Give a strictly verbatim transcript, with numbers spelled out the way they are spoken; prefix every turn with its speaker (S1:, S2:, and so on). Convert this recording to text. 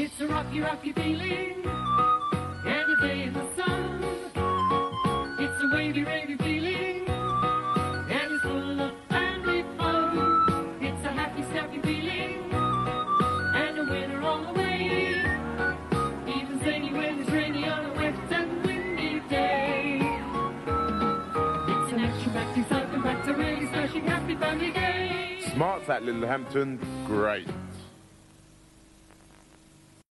S1: It's a rocky, rocky feeling every day in the sun. It's a wavy, wavy feeling and it's full of family fun. It's a happy, snappy feeling and a winner on the way. Even zany when it's rainy on a wet and windy day. It's an action-packed, excitement-packed, a really smashing, happy family day.
S2: Smarts at Littlehampton, great.